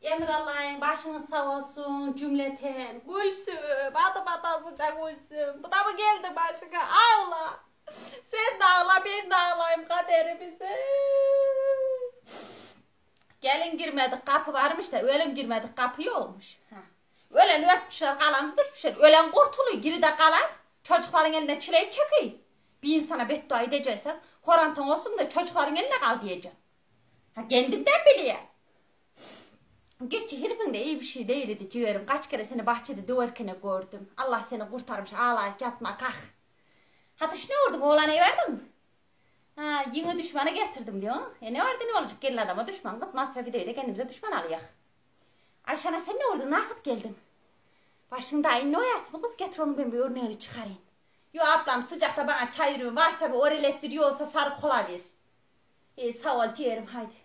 Emir Allah'ın başınız sağ olsun cümleten. Gülsüm, adım atasıca Gülsüm. Bu da mı geldi başına? Ağla. Sen de ağla, ben de ağlayayım kaderimize. Gelin girmedik, kapı varmış da ölen girmedik, kapı olmuş. Ölen örtmüşler, kalan örtmüşler. Ölen kurtuluyor, geri de kalan çocukların eline çileyi çekiyor. Bir insana beddua edeceksen, horantan olsun da çocukların eline kal diyeceğim. Kendimden biliyorum. Gerçi herifin de iyi bir şey değildi ciğerim. Kaç kere seni bahçede döverken gördüm. Allah seni kurtarmış, ağlayıp yatma, kalk. Hadi ne oldu, oğlanı verdin mi? Yine düşmanı getirdim diyor. Ne vardı ne olacak, gelin adama düşman kız, masrafı değil de kendimize düşman alıyor. Ayşe'ne sen ne oldu, nakit geldin? Başında aynı ne oyası mı kız, getir onu ben bir örneğini çıkarayım. Yo ablam sıcakta bana çay veriyor, varsa bir orel ettiriyor olsa sarı kola ver. Sağ ol ciğerim, haydi.